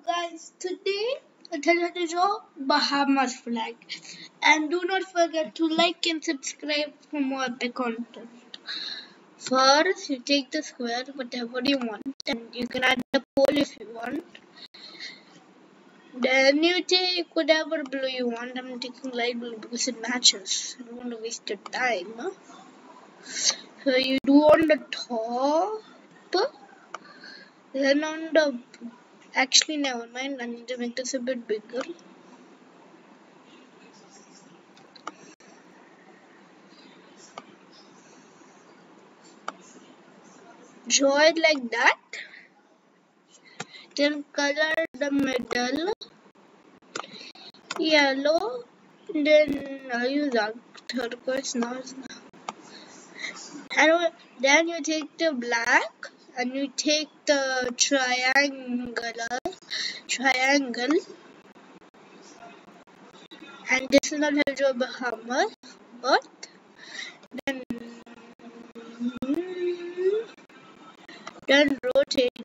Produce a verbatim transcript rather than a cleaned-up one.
guys, today I tell you to draw Bahamas flag. And do not forget to like and subscribe for more epic content. First, you take the square, whatever you want, and you can add a pole if you want. Then you take whatever blue you want. I'm taking light blue because it matches. I don't want to waste your time. Huh? So you do on the top, then on the. Actually, never mind. I need to make this a bit bigger. Draw it like that. Then color the middle yellow. Then I'll use that turquoise now. And then you take the black and you take the triangular triangle. And this is not how to draw Bahamas, but then then rotate